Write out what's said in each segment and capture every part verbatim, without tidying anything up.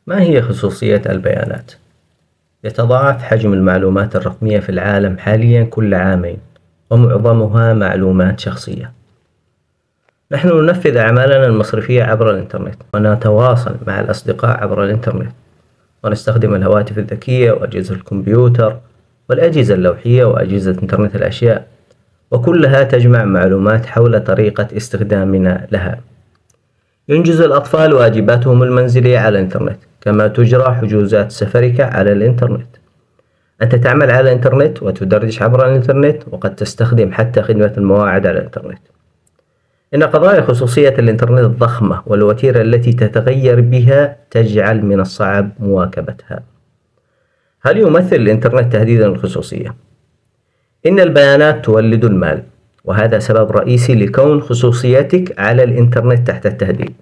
ما هي خصوصية البيانات؟ يتضاعف حجم المعلومات الرقمية في العالم حاليا كل عامين، ومعظمها معلومات شخصية. نحن ننفذ أعمالنا المصرفية عبر الإنترنت، ونتواصل مع الأصدقاء عبر الإنترنت، ونستخدم الهواتف الذكية وأجهزة الكمبيوتر والأجهزة اللوحية وأجهزة إنترنت الأشياء، وكلها تجمع معلومات حول طريقة استخدامنا لها. ينجز الأطفال واجباتهم المنزلية على الإنترنت، كما تجرى حجوزات سفرك على الإنترنت. أنت تعمل على الإنترنت وتدردش عبر الإنترنت، وقد تستخدم حتى خدمة المواعيد على الإنترنت. إن قضايا خصوصية الإنترنت الضخمة والوتيرة التي تتغير بها تجعل من الصعب مواكبتها. هل يمثل الإنترنت تهديدا للخصوصية؟ إن البيانات تولد المال، وهذا سبب رئيسي لكون خصوصيتك على الإنترنت تحت التهديد،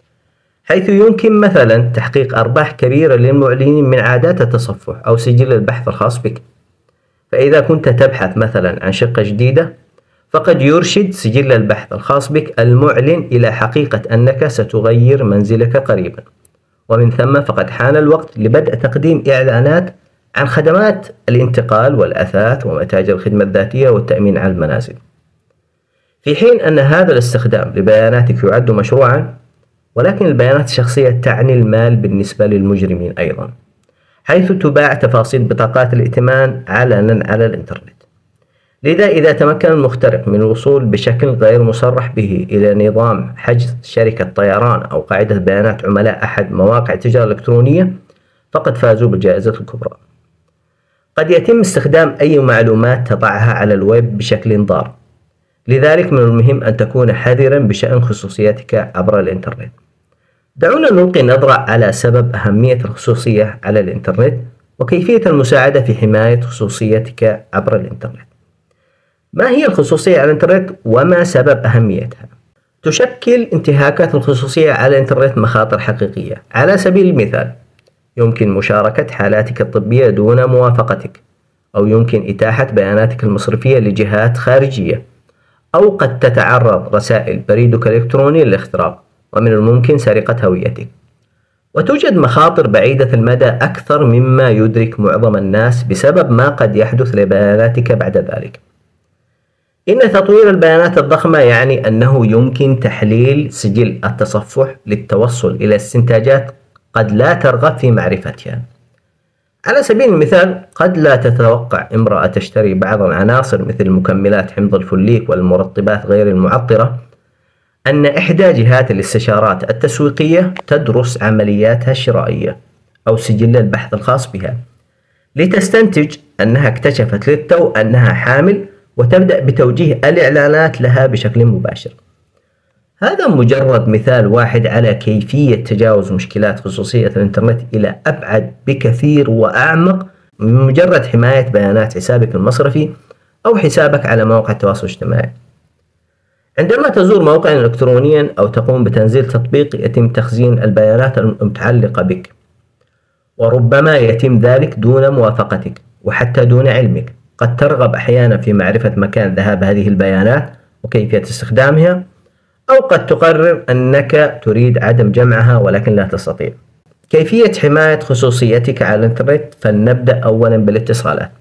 حيث يمكن مثلا تحقيق أرباح كبيرة للمعلنين من عادات التصفح أو سجل البحث الخاص بك. فإذا كنت تبحث مثلا عن شقة جديدة، فقد يرشد سجل البحث الخاص بك المعلن إلى حقيقة أنك ستغير منزلك قريبا، ومن ثم فقد حان الوقت لبدء تقديم إعلانات عن خدمات الانتقال والأثاث ومتاجر الخدمة الذاتية والتأمين على المنازل. في حين أن هذا الاستخدام لبياناتك يعد مشروعا، ولكن البيانات الشخصية تعني المال بالنسبة للمجرمين أيضا، حيث تباع تفاصيل بطاقات الائتمان علنا على الإنترنت. لذا إذا تمكن المخترق من الوصول بشكل غير مصرح به إلى نظام حجز شركة طيران أو قاعدة بيانات عملاء أحد مواقع التجارة الإلكترونية، فقد فازوا بالجائزة الكبرى. قد يتم استخدام أي معلومات تضعها على الويب بشكل ضار، لذلك من المهم أن تكون حذرا بشأن خصوصيتك عبر الإنترنت. دعونا نلقي نظرة على سبب أهمية الخصوصية على الإنترنت، وكيفية المساعدة في حماية خصوصيتك عبر الإنترنت. ما هي الخصوصية على الإنترنت وما سبب أهميتها؟ تشكل انتهاكات الخصوصية على الإنترنت مخاطر حقيقية. على سبيل المثال، يمكن مشاركة حالاتك الطبية دون موافقتك، أو يمكن إتاحة بياناتك المصرفية لجهات خارجية، أو قد تتعرض رسائل بريدك الإلكتروني للاختراق، ومن الممكن سرقة هويتك. وتوجد مخاطر بعيدة المدى أكثر مما يدرك معظم الناس بسبب ما قد يحدث لبياناتك بعد ذلك. إن تطوير البيانات الضخمة يعني أنه يمكن تحليل سجل التصفح للتوصل إلى استنتاجات قد لا ترغب في معرفتها. على سبيل المثال، قد لا تتوقع امرأة تشتري بعض العناصر مثل مكملات حمض الفوليك والمرطبات غير المعطرة أن إحدى جهات الاستشارات التسويقية تدرس عملياتها الشرائية أو سجل البحث الخاص بها، لتستنتج أنها اكتشفت للتو أنها حامل، وتبدأ بتوجيه الإعلانات لها بشكل مباشر. هذا مجرد مثال واحد على كيفية تجاوز مشكلات خصوصية الإنترنت إلى أبعد بكثير وأعمق من مجرد حماية بيانات حسابك المصرفي أو حسابك على مواقع التواصل الاجتماعي. عندما تزور موقعا إلكترونيا أو تقوم بتنزيل تطبيق، يتم تخزين البيانات المتعلقة بك، وربما يتم ذلك دون موافقتك وحتى دون علمك. قد ترغب أحيانا في معرفة مكان ذهاب هذه البيانات وكيفية استخدامها، أو قد تقرر أنك تريد عدم جمعها ولكن لا تستطيع. كيفية حماية خصوصيتك على الإنترنت؟ فلنبدأ أولا بالاتصالات.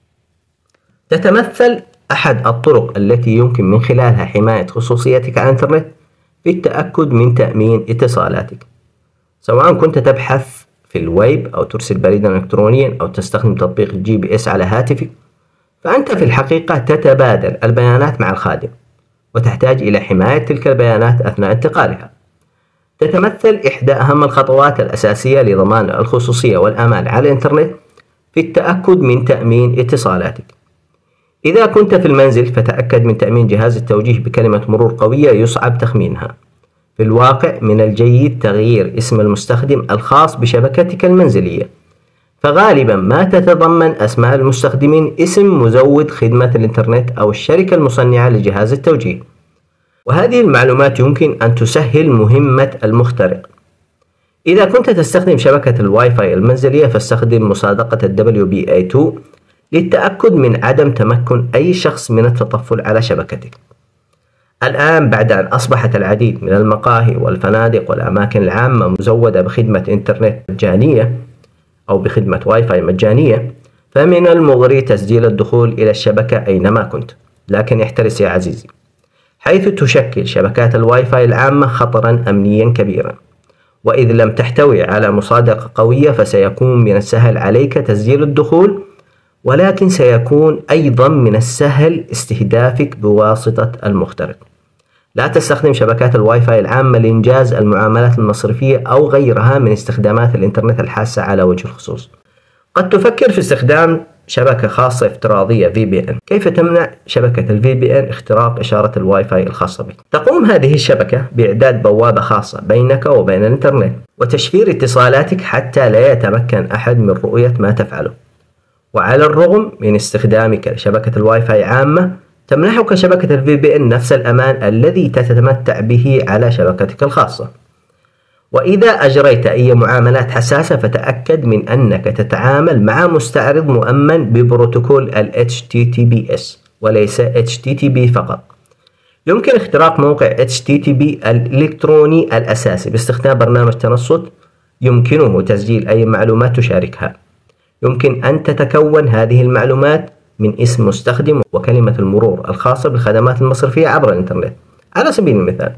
تتمثل أحد الطرق التي يمكن من خلالها حماية خصوصيتك على الإنترنت في التأكد من تأمين اتصالاتك. سواء كنت تبحث في الويب أو ترسل بريدا إلكترونيا أو تستخدم تطبيق الجي بي إس على هاتفك، فأنت في الحقيقة تتبادل البيانات مع الخادم، وتحتاج إلى حماية تلك البيانات أثناء انتقالها. تتمثل إحدى أهم الخطوات الأساسية لضمان الخصوصية والأمان على الإنترنت في التأكد من تأمين اتصالاتك. إذا كنت في المنزل، فتأكد من تأمين جهاز التوجيه بكلمة مرور قوية يصعب تخمينها. في الواقع من الجيد تغيير اسم المستخدم الخاص بشبكتك المنزلية، فغالبا ما تتضمن أسماء المستخدمين اسم مزود خدمة الإنترنت أو الشركة المصنعة لجهاز التوجيه، وهذه المعلومات يمكن أن تسهل مهمة المخترق. إذا كنت تستخدم شبكة الواي فاي المنزلية، فاستخدم مصادقة ال دبليو بي إيه تو للتأكد من عدم تمكن أي شخص من التطفل على شبكتك. الآن بعد أن أصبحت العديد من المقاهي والفنادق والأماكن العامة مزودة بخدمة إنترنت مجانية أو بخدمة واي فاي مجانية، فمن المغري تسجيل الدخول إلى الشبكة أينما كنت. لكن احترس يا عزيزي، حيث تشكل شبكات الواي فاي العامة خطرا أمنيا كبيرا، وإذ لم تحتوي على مصادقة قوية فسيكون من السهل عليك تسجيل الدخول، ولكن سيكون أيضا من السهل استهدافك بواسطة المخترق. لا تستخدم شبكات الواي فاي العامة لإنجاز المعاملات المصرفية أو غيرها من استخدامات الإنترنت الحاسة على وجه الخصوص. قد تفكر في استخدام شبكة خاصة افتراضية في بي إن. كيف تمنع شبكة ال في بي إن اختراق إشارة الواي فاي الخاصة بك؟ تقوم هذه الشبكة بإعداد بوابة خاصة بينك وبين الإنترنت وتشفير اتصالاتك حتى لا يتمكن أحد من رؤية ما تفعله. وعلى الرغم من استخدامك لشبكة الواي فاي عامة، تمنحك شبكة ال في بي إن نفس الأمان الذي تتمتع به على شبكتك الخاصة. وإذا أجريت أي معاملات حساسة فتأكد من أنك تتعامل مع مستعرض مؤمن ببروتوكول ال إتش تي تي بي إس وليس إتش تي تي بي فقط. يمكن اختراق موقع إتش تي تي بي الإلكتروني الأساسي باستخدام برنامج تنصت يمكنه تسجيل أي معلومات تشاركها. يمكن أن تتكون هذه المعلومات من اسم مستخدم وكلمة المرور الخاصة بالخدمات المصرفية عبر الإنترنت. على سبيل المثال،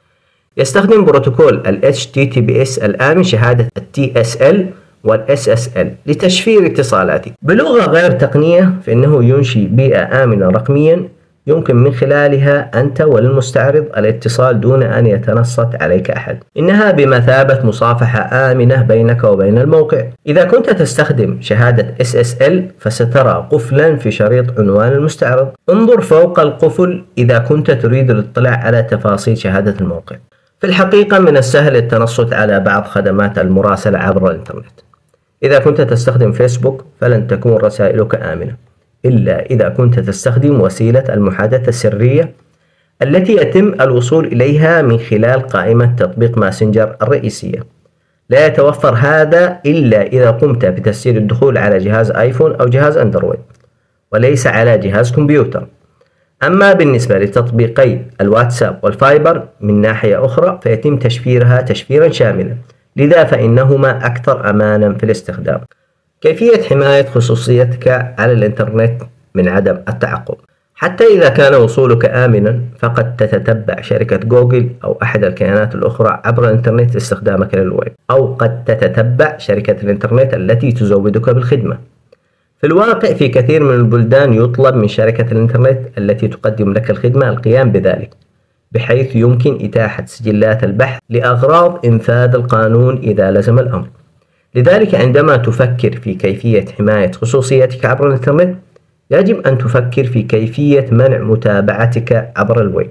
يستخدم بروتوكول ال إتش تي تي بي إس الآمن شهادة ال تي إس إل وال إس إس إل لتشفير اتصالاتك. بلغة غير تقنية، فإنه ينشئ بيئة آمنة رقميا يمكن من خلالها أنت والمستعرض الاتصال دون أن يتنصت عليك أحد. إنها بمثابة مصافحة آمنة بينك وبين الموقع. إذا كنت تستخدم شهادة إس إس إل فسترى قفلا في شريط عنوان المستعرض. انظر فوق القفل إذا كنت تريد الاطلاع على تفاصيل شهادة الموقع. في الحقيقة من السهل التنصت على بعض خدمات المراسلة عبر الإنترنت. إذا كنت تستخدم فيسبوك فلن تكون رسائلك آمنة إلا إذا كنت تستخدم وسيلة المحادثة السرية التي يتم الوصول إليها من خلال قائمة تطبيق ماسنجر الرئيسية. لا يتوفر هذا إلا إذا قمت بتسجيل الدخول على جهاز آيفون أو جهاز أندرويد وليس على جهاز كمبيوتر. أما بالنسبة لتطبيقي الواتساب والفايبر من ناحية أخرى فيتم تشفيرها تشفيرا شاملا، لذا فإنهما أكثر أمانا في الاستخدام. كيفية حماية خصوصيتك على الإنترنت من عدم التعقب. حتى إذا كان وصولك آمنا فقد تتتبع شركة جوجل أو أحد الكيانات الأخرى عبر الإنترنت استخدامك للويب، أو قد تتتبع شركة الإنترنت التي تزودك بالخدمة. في الواقع في كثير من البلدان يطلب من شركة الإنترنت التي تقدم لك الخدمة القيام بذلك، بحيث يمكن إتاحة سجلات البحث لأغراض إنفاذ القانون إذا لزم الأمر. لذلك عندما تفكر في كيفية حماية خصوصيتك عبر الإنترنت يجب أن تفكر في كيفية منع متابعتك عبر الويب.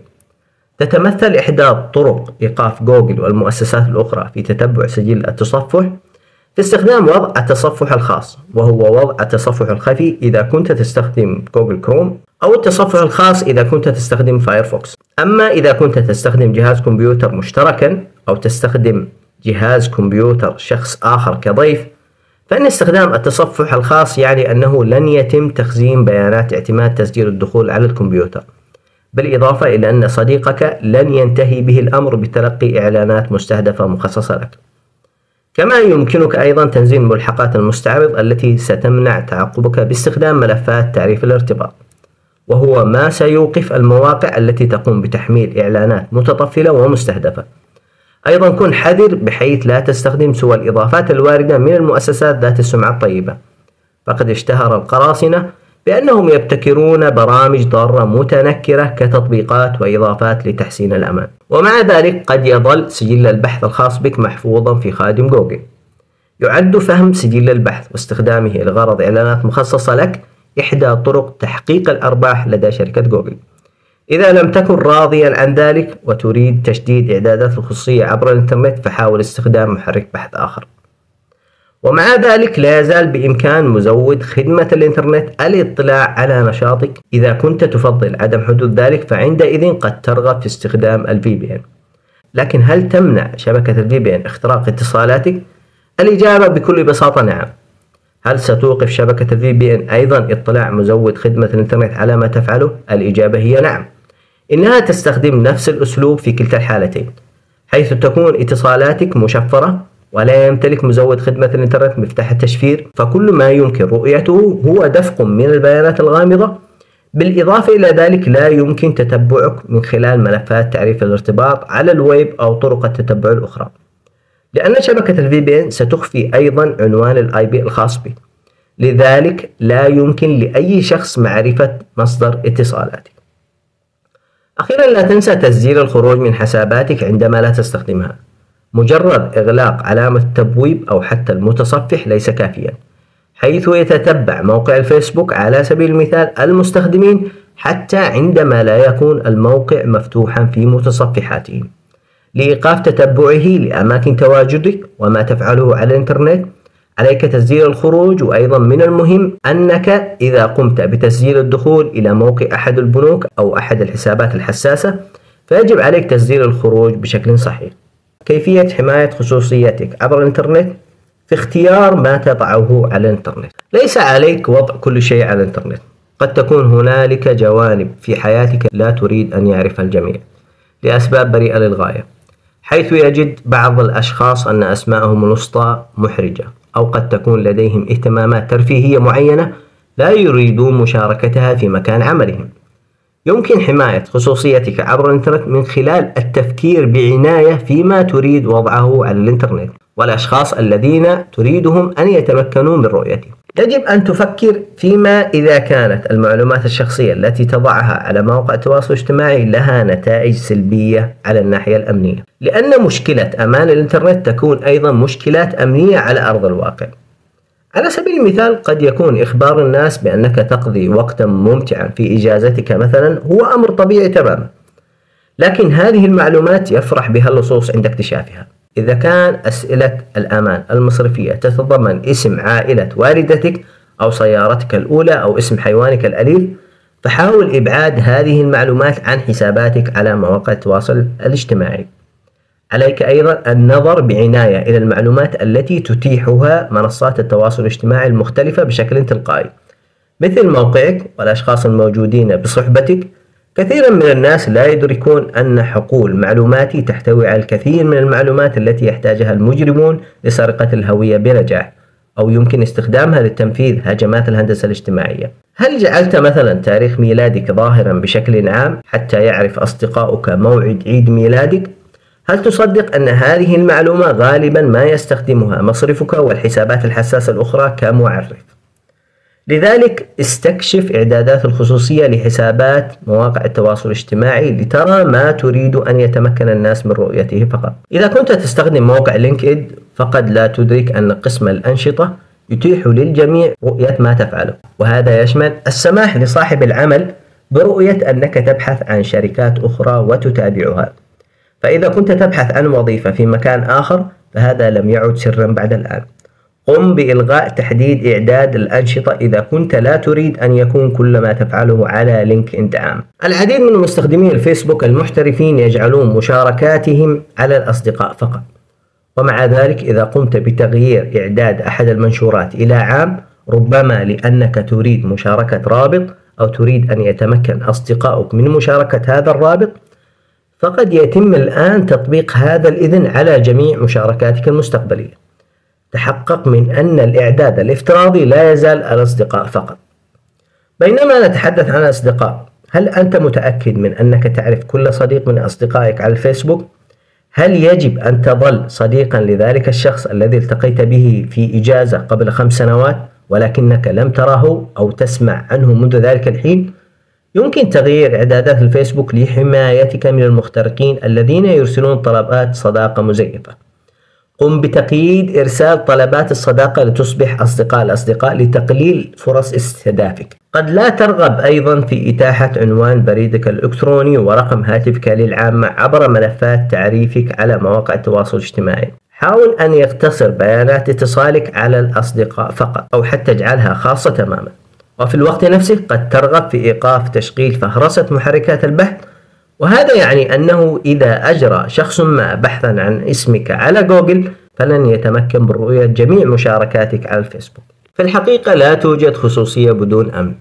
تتمثل إحدى طرق إيقاف جوجل والمؤسسات الأخرى في تتبع سجل التصفح في استخدام وضع التصفح الخاص، وهو وضع التصفح الخفي إذا كنت تستخدم جوجل كروم، أو التصفح الخاص إذا كنت تستخدم فايرفوكس. أما إذا كنت تستخدم جهاز كمبيوتر مشتركا أو تستخدم جهاز كمبيوتر شخص آخر كضيف، فإن استخدام التصفح الخاص يعني أنه لن يتم تخزين بيانات اعتماد تسجيل الدخول على الكمبيوتر، بالإضافة إلى أن صديقك لن ينتهي به الأمر بتلقي إعلانات مستهدفة مخصصة لك. كما يمكنك أيضا تنزيل ملحقات المستعرض التي ستمنع تعقبك باستخدام ملفات تعريف الارتباط، وهو ما سيوقف المواقع التي تقوم بتحميل إعلانات متطفلة ومستهدفة. أيضا كن حذر بحيث لا تستخدم سوى الإضافات الواردة من المؤسسات ذات السمعة الطيبة، فقد اشتهر القراصنة بأنهم يبتكرون برامج ضارة متنكرة كتطبيقات وإضافات لتحسين الأمان. ومع ذلك قد يظل سجل البحث الخاص بك محفوظا في خادم جوجل. يعد فهم سجل البحث واستخدامه لغرض إعلانات مخصصة لك إحدى طرق تحقيق الأرباح لدى شركة جوجل. إذا لم تكن راضيا عن ذلك وتريد تشديد إعدادات الخصوصية عبر الإنترنت فحاول استخدام محرك بحث آخر. ومع ذلك لا يزال بإمكان مزود خدمة الإنترنت الاطلاع على نشاطك. إذا كنت تفضل عدم حدوث ذلك فعندئذ قد ترغب في استخدام ال في بي إن. لكن هل تمنع شبكة ال في بي إن اختراق اتصالاتك؟ الإجابة بكل بساطة نعم. هل ستوقف شبكة ال في بي إن أيضا اطلاع مزود خدمة الإنترنت على ما تفعله؟ الإجابة هي نعم. إنها تستخدم نفس الأسلوب في كلتا الحالتين، حيث تكون اتصالاتك مشفرة ولا يمتلك مزود خدمة الإنترنت مفتاح التشفير، فكل ما يمكن رؤيته هو دفق من البيانات الغامضة. بالإضافة إلى ذلك لا يمكن تتبعك من خلال ملفات تعريف الارتباط على الويب أو طرق التتبع الأخرى، لأن شبكة الفي بي إن ستخفي أيضا عنوان الآي بي الخاص به، لذلك لا يمكن لأي شخص معرفة مصدر اتصالاتك. أخيرا لا تنسى تسجيل الخروج من حساباتك عندما لا تستخدمها. مجرد إغلاق علامة التبويب أو حتى المتصفح ليس كافيا، حيث يتتبع موقع الفيسبوك على سبيل المثال المستخدمين حتى عندما لا يكون الموقع مفتوحا في متصفحاتهم. لإيقاف تتبعه لأماكن تواجدك وما تفعله على الإنترنت عليك تسجيل الخروج، وأيضا من المهم أنك إذا قمت بتسجيل الدخول إلى موقع أحد البنوك أو أحد الحسابات الحساسة فيجب عليك تسجيل الخروج بشكل صحيح. كيفية حماية خصوصيتك عبر الإنترنت في اختيار ما تضعه على الإنترنت. ليس عليك وضع كل شيء على الإنترنت، قد تكون هنالك جوانب في حياتك لا تريد أن يعرفها الجميع لأسباب بريئة للغاية، حيث يجد بعض الأشخاص أن أسماءهم الوسطى محرجة، أو قد تكون لديهم اهتمامات ترفيهية معينة لا يريدون مشاركتها في مكان عملهم. يمكن حماية خصوصيتك عبر الإنترنت من خلال التفكير بعناية فيما تريد وضعه على الإنترنت والأشخاص الذين تريدهم أن يتمكنوا من رؤيته. يجب أن تفكر فيما إذا كانت المعلومات الشخصية التي تضعها على مواقع التواصل الاجتماعي لها نتائج سلبية على الناحية الأمنية، لأن مشكلة أمان الإنترنت تكون أيضا مشكلات أمنية على أرض الواقع. على سبيل المثال قد يكون إخبار الناس بأنك تقضي وقتا ممتعا في إجازتك مثلا هو أمر طبيعي تماما، لكن هذه المعلومات يفرح بها اللصوص عند اكتشافها. إذا كان أسئلة الأمان المصرفية تتضمن اسم عائلة والدتك أو سيارتك الأولى أو اسم حيوانك الأليف، فحاول إبعاد هذه المعلومات عن حساباتك على مواقع التواصل الاجتماعي. عليك أيضا النظر بعناية إلى المعلومات التي تتيحها منصات التواصل الاجتماعي المختلفة بشكل تلقائي، مثل موقعك والأشخاص الموجودين بصحبتك. كثيرا من الناس لا يدركون أن حقول معلوماتي تحتوي على الكثير من المعلومات التي يحتاجها المجرمون لسرقة الهوية بنجاح، أو يمكن استخدامها لتنفيذ هجمات الهندسة الاجتماعية. هل جعلت مثلا تاريخ ميلادك ظاهرا بشكل عام حتى يعرف أصدقاؤك موعد عيد ميلادك؟ هل تصدق أن هذه المعلومة غالبا ما يستخدمها مصرفك والحسابات الحساسة الأخرى كمعرف؟ لذلك استكشف إعدادات الخصوصية لحسابات مواقع التواصل الاجتماعي لترى ما تريد أن يتمكن الناس من رؤيته فقط. إذا كنت تستخدم موقع لينكد فقد لا تدرك أن قسم الأنشطة يتيح للجميع رؤية ما تفعله، وهذا يشمل السماح لصاحب العمل برؤية أنك تبحث عن شركات أخرى وتتابعها. فإذا كنت تبحث عن وظيفة في مكان آخر فهذا لم يعد سرا بعد الآن. قم بإلغاء تحديد إعداد الأنشطة إذا كنت لا تريد أن يكون كل ما تفعله على لينكد عام. العديد من مستخدمي الفيسبوك المحترفين يجعلون مشاركاتهم على الأصدقاء فقط، ومع ذلك إذا قمت بتغيير إعداد أحد المنشورات إلى عام، ربما لأنك تريد مشاركة رابط أو تريد أن يتمكن أصدقائك من مشاركة هذا الرابط، فقد يتم الآن تطبيق هذا الإذن على جميع مشاركاتك المستقبلية. تحقق من أن الإعداد الافتراضي لا يزال الأصدقاء فقط. بينما نتحدث عن الأصدقاء، هل أنت متأكد من أنك تعرف كل صديق من أصدقائك على الفيسبوك؟ هل يجب أن تظل صديقا لذلك الشخص الذي التقيت به في إجازة قبل خمس سنوات ولكنك لم تره أو تسمع عنه منذ ذلك الحين؟ يمكن تغيير إعدادات الفيسبوك لحمايتك من المخترقين الذين يرسلون طلبات صداقة مزيفة. قم بتقييد إرسال طلبات الصداقة لتصبح أصدقاء الأصدقاء لتقليل فرص استهدافك. قد لا ترغب أيضا في إتاحة عنوان بريدك الإلكتروني ورقم هاتفك للعامة عبر ملفات تعريفك على مواقع التواصل الاجتماعي. حاول أن يقتصر بيانات اتصالك على الأصدقاء فقط، أو حتى اجعلها خاصة تماما. وفي الوقت نفسه قد ترغب في إيقاف تشغيل فهرسة محركات البحث، وهذا يعني أنه إذا أجرى شخص ما بحثا عن اسمك على جوجل فلن يتمكن برؤية جميع مشاركاتك على الفيسبوك. في الحقيقة لا توجد خصوصية بدون أمن.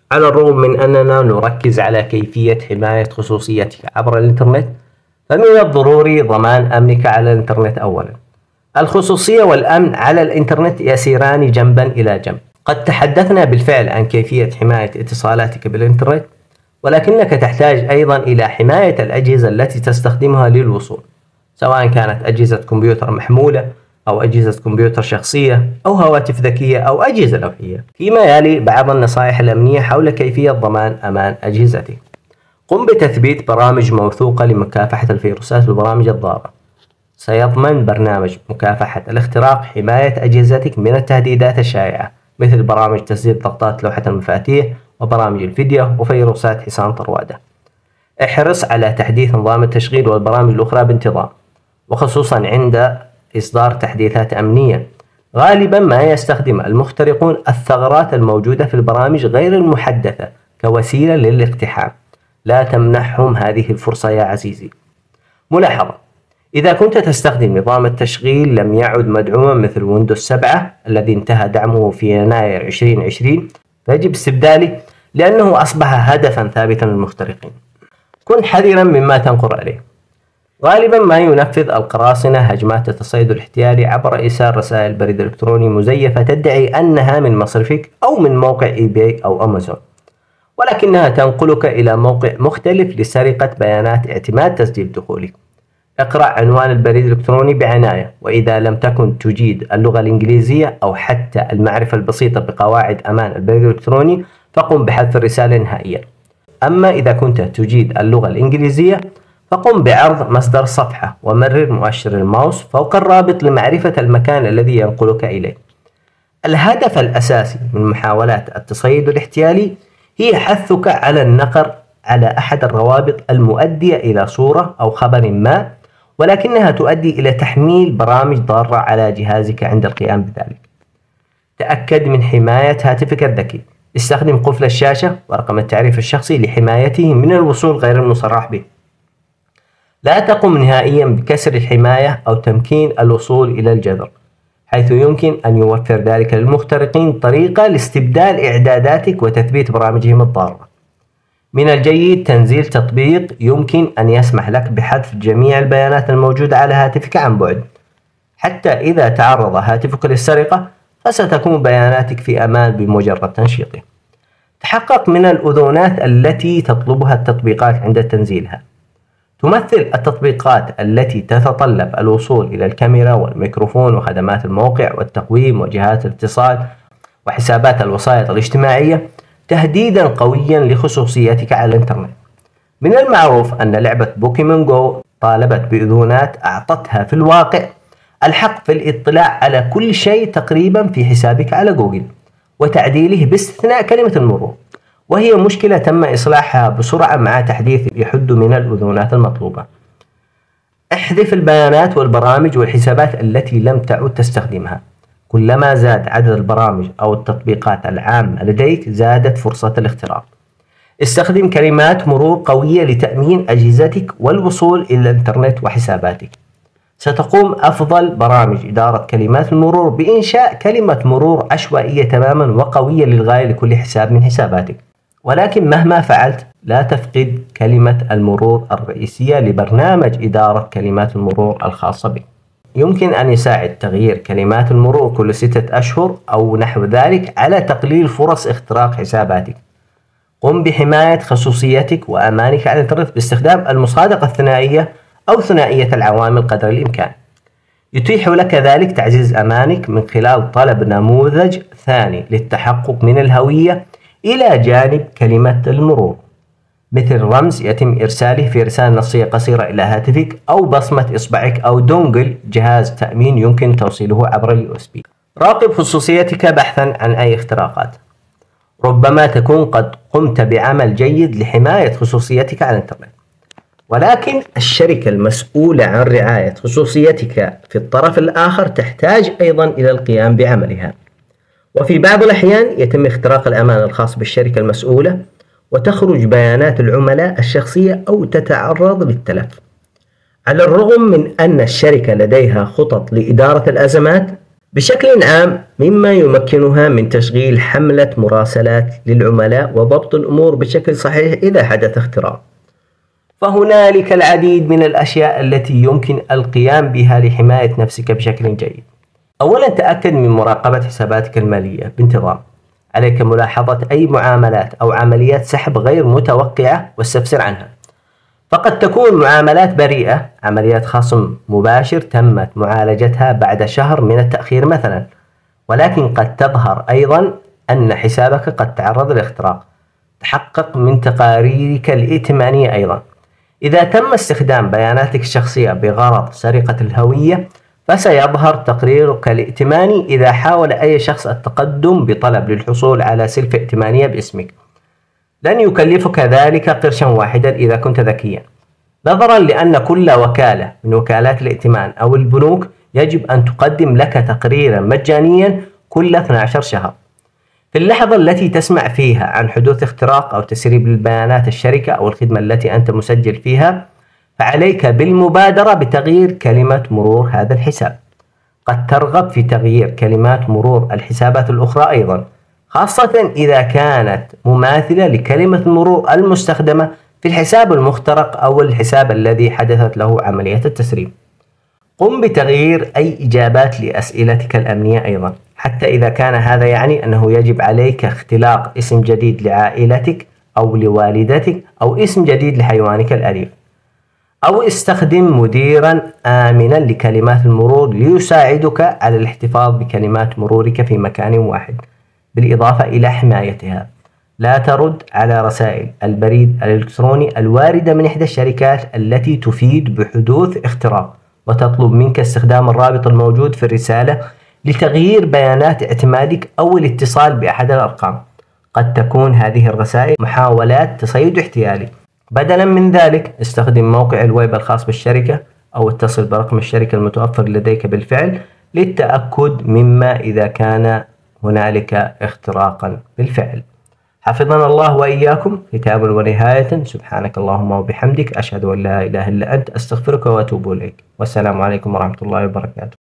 على الرغم من أننا نركز على كيفية حماية خصوصيتك عبر الإنترنت، فمن الضروري ضمان أمنك على الإنترنت أولا. الخصوصية والأمن على الإنترنت يسيران جنبا إلى جنب. قد تحدثنا بالفعل عن كيفية حماية اتصالاتك بالإنترنت، ولكنك تحتاج أيضا إلى حماية الأجهزة التي تستخدمها للوصول، سواء كانت أجهزة كمبيوتر محمولة أو أجهزة كمبيوتر شخصية أو هواتف ذكية أو أجهزة لوحية. فيما يلي بعض النصائح الأمنية حول كيفية ضمان أمان أجهزتك. قم بتثبيت برامج موثوقة لمكافحة الفيروسات والبرامج الضارة. سيضمن برنامج مكافحة الاختراق حماية أجهزتك من التهديدات الشائعة، مثل برامج تسجيل ضغطات لوحة المفاتيح وبرامج الفيديو وفيروسات حصان طروادة. احرص على تحديث نظام التشغيل والبرامج الأخرى بانتظام، وخصوصا عند إصدار تحديثات أمنية. غالبا ما يستخدم المخترقون الثغرات الموجودة في البرامج غير المحدثة كوسيلة للاقتحام. لا تمنحهم هذه الفرصة يا عزيزي. ملاحظة: إذا كنت تستخدم نظام التشغيل لم يعد مدعوما مثل ويندوز سبعة الذي انتهى دعمه في يناير ألفين وعشرين، فيجب استبداله لأنه أصبح هدفا ثابتا للمخترقين. كن حذرا مما تنقر عليه. غالبا ما ينفذ القراصنة هجمات التصيد الاحتيالي عبر إرسال رسائل بريد إلكتروني مزيفة تدعي أنها من مصرفك أو من موقع إي باي أو أمازون، ولكنها تنقلك إلى موقع مختلف لسرقة بيانات اعتماد تسجيل دخولك. اقرأ عنوان البريد الإلكتروني بعناية، وإذا لم تكن تجيد اللغة الإنجليزية أو حتى المعرفة البسيطة بقواعد أمان البريد الإلكتروني فقم بحذف الرسالة نهائيا. أما إذا كنت تجيد اللغة الإنجليزية فقم بعرض مصدر صفحة ومرر مؤشر الماوس فوق الرابط لمعرفة المكان الذي ينقلك إليه. الهدف الأساسي من محاولات التصيد الاحتيالي هي حثك على النقر على أحد الروابط المؤدية إلى صورة أو خبر ما، ولكنها تؤدي إلى تحميل برامج ضارة على جهازك عند القيام بذلك. تأكد من حماية هاتفك الذكي. استخدم قفل الشاشة ورقم التعريف الشخصي لحمايته من الوصول غير المصرح به. لا تقم نهائيا بكسر الحماية أو تمكين الوصول إلى الجذر، حيث يمكن أن يوفر ذلك للمخترقين طريقة لاستبدال إعداداتك وتثبيت برامجهم الضارة. من الجيد تنزيل تطبيق يمكن أن يسمح لك بحذف جميع البيانات الموجودة على هاتفك عن بعد، حتى إذا تعرض هاتفك للسرقة فستكون بياناتك في أمان بمجرد تنشيطه. تحقق من الأذونات التي تطلبها التطبيقات عند تنزيلها. تمثل التطبيقات التي تتطلب الوصول إلى الكاميرا والميكروفون وخدمات الموقع والتقويم وجهات الاتصال وحسابات الوسائط الاجتماعية تهديدا قويا لخصوصيتك على الإنترنت. من المعروف أن لعبة بوكيمون جو طالبت بأذونات أعطتها في الواقع الحق في الاطلاع على كل شيء تقريبا في حسابك على جوجل وتعديله باستثناء كلمة المرور، وهي مشكلة تم إصلاحها بسرعة مع تحديث يحد من الأذونات المطلوبة. احذف البيانات والبرامج والحسابات التي لم تعد تستخدمها. كلما زاد عدد البرامج أو التطبيقات العامة لديك زادت فرصة الاختراق. استخدم كلمات مرور قوية لتأمين أجهزتك والوصول إلى الإنترنت وحساباتك. ستقوم أفضل برامج إدارة كلمات المرور بإنشاء كلمة مرور عشوائية تماما وقوية للغاية لكل حساب من حساباتك، ولكن مهما فعلت لا تفقد كلمة المرور الرئيسية لبرنامج إدارة كلمات المرور الخاصة بك. يمكن أن يساعد تغيير كلمات المرور كل ستة أشهر أو نحو ذلك على تقليل فرص اختراق حساباتك. قم بحماية خصوصيتك وأمانك على الإنترنت باستخدام المصادقة الثنائية أو ثنائية العوامل قدر الإمكان. يتيح لك ذلك تعزيز أمانك من خلال طلب نموذج ثاني للتحقق من الهوية إلى جانب كلمة المرور، مثل رمز يتم إرساله في رسالة نصية قصيرة إلى هاتفك أو بصمة إصبعك أو دونجل جهاز تأمين يمكن توصيله عبر اليو اس بي. راقب خصوصيتك بحثا عن أي اختراقات. ربما تكون قد قمت بعمل جيد لحماية خصوصيتك على الإنترنت، ولكن الشركة المسؤولة عن رعاية خصوصيتك في الطرف الآخر تحتاج أيضا إلى القيام بعملها. وفي بعض الأحيان يتم اختراق الأمان الخاص بالشركة المسؤولة وتخرج بيانات العملاء الشخصية أو تتعرض للتلف. على الرغم من أن الشركة لديها خطط لإدارة الأزمات، بشكل عام، مما يمكنها من تشغيل حملة مراسلات للعملاء وضبط الأمور بشكل صحيح إذا حدث اختراق. فهنالك العديد من الأشياء التي يمكن القيام بها لحماية نفسك بشكل جيد. أولا، تأكد من مراقبة حساباتك المالية بانتظام. عليك ملاحظة أي معاملات أو عمليات سحب غير متوقعة واستفسر عنها. فقد تكون معاملات بريئة، عمليات خصم مباشر تمت معالجتها بعد شهر من التأخير مثلا، ولكن قد تظهر أيضا أن حسابك قد تعرض لاختراق. تحقق من تقاريرك الائتمانية أيضا. إذا تم استخدام بياناتك الشخصية بغرض سرقة الهوية، فسيظهر تقريرك الائتماني إذا حاول أي شخص التقدم بطلب للحصول على سلفة ائتمانية باسمك. لن يكلفك ذلك قرشا واحدا إذا كنت ذكيا، نظرا لأن كل وكالة من وكالات الائتمان أو البنوك يجب أن تقدم لك تقريرا مجانيا كل اثني عشر شهر. في اللحظة التي تسمع فيها عن حدوث اختراق أو تسريب للبيانات الشركة أو الخدمة التي أنت مسجل فيها، فعليك بالمبادرة بتغيير كلمة مرور هذا الحساب. قد ترغب في تغيير كلمات مرور الحسابات الأخرى أيضا، خاصة إذا كانت مماثلة لكلمة المرور المستخدمة في الحساب المخترق أو الحساب الذي حدثت له عملية التسريب. قم بتغيير أي إجابات لأسئلتك الأمنية أيضا، حتى إذا كان هذا يعني أنه يجب عليك اختلاق اسم جديد لعائلتك أو لوالدتك أو اسم جديد لحيوانك الأليف. أو استخدم مديرا آمنا لكلمات المرور ليساعدك على الاحتفاظ بكلمات مرورك في مكان واحد، بالإضافة إلى حمايتها. لا ترد على رسائل البريد الإلكتروني الواردة من إحدى الشركات التي تفيد بحدوث اختراق وتطلب منك استخدام الرابط الموجود في الرسالة لتغيير بيانات اعتمادك أو الاتصال بأحد الأرقام. قد تكون هذه الرسائل محاولات تصيد احتيالي. بدلا من ذلك، استخدم موقع الويب الخاص بالشركة أو اتصل برقم الشركة المتوفر لديك بالفعل للتأكد مما إذا كان هنالك اختراقا بالفعل. حفظنا الله وإياكم. ختاما ونهاية، سبحانك اللهم وبحمدك، أشهد أن لا إله إلا أنت، أستغفرك وأتوب إليك، والسلام عليكم ورحمة الله وبركاته.